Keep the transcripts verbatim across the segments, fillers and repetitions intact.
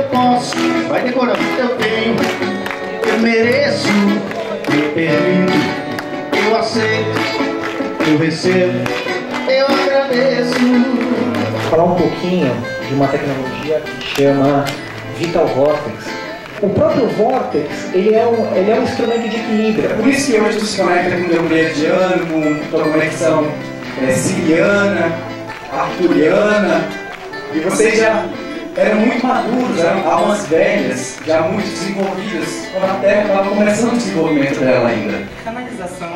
eu posso, vai decorando, eu tenho, eu mereço, eu permito, eu aceito, eu recebo, eu agradeço. Vou falar um pouquinho de uma tecnologia que chama Vital Vortex. O próprio Vortex, ele é um, ele é um instrumento de equilíbrio. É por isso que hoje tu se conecta com o teu meridiano, com tua conexão é, siriana, arturiana, e vocês já eram muito maduros, eram almas velhas, já muito desenvolvidas, quando a Terra estava começando o desenvolvimento dela ainda. Canalização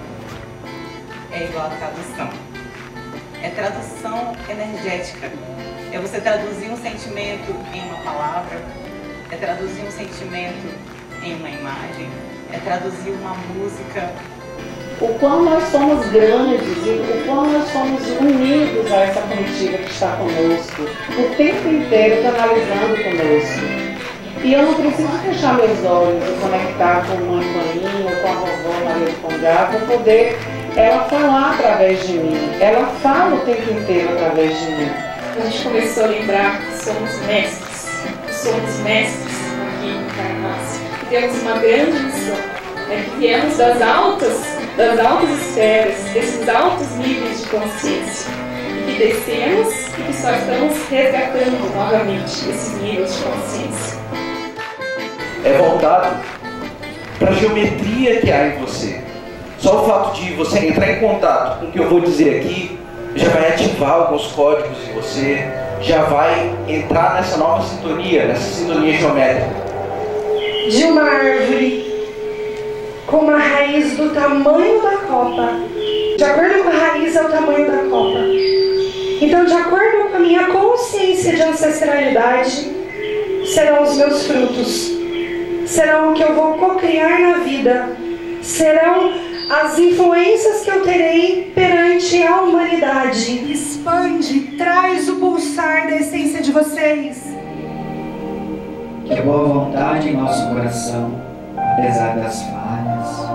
é igual a tradução. É tradução energética. É você traduzir um sentimento em uma palavra, é traduzir um sentimento em uma imagem, é traduzir uma música. O quão nós somos grandes e o quão nós somos unidos a essa comitiva que está conosco, o tempo inteiro canalizando conosco. E eu não preciso fechar meus olhos e conectar com a mãe Maninha ou com a vovó Maria do Pongá para poder ela falar através de mim. Ela fala o tempo inteiro através de mim. A gente começou a lembrar que somos mestres, que somos mestres aqui em Carnaça. Que temos uma grande missão, né? Que viemos das altas, das altas esferas, desses altos níveis de consciência. E que descemos e que só estamos resgatando novamente esses níveis de consciência. É voltado para a geometria que há em você. Só o fato de você entrar em contato com o que eu vou dizer aqui já vai ativar alguns códigos em você, já vai entrar nessa nova sintonia, nessa sintonia geométrica. De uma árvore com uma raiz do tamanho da copa. De acordo com a raiz é o tamanho da copa. Então, de acordo com a minha consciência de ancestralidade, serão os meus frutos. Serão o que eu vou cocriar na vida. Serão as influências que eu terei perante a humanidade. Expande, traz o pulsar da essência de vocês. Que a boa vontade em nosso coração, apesar das falhas,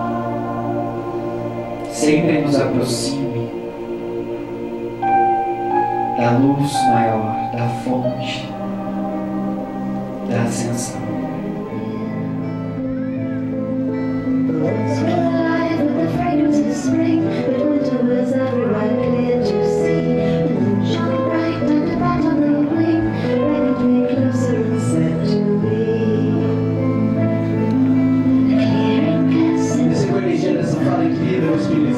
sempre nos aproxime da luz maior, da fonte, da ascensão. Spring, but winter was everywhere clear to see. The moon shone bright and the bat on the wing, ready to be closer and said to me. A clearing passing. Essa energia dessa fala incrível, meus filhos.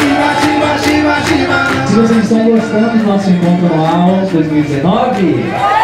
Se vocês estão gostando do nosso encontro anual dois mil e dezenove,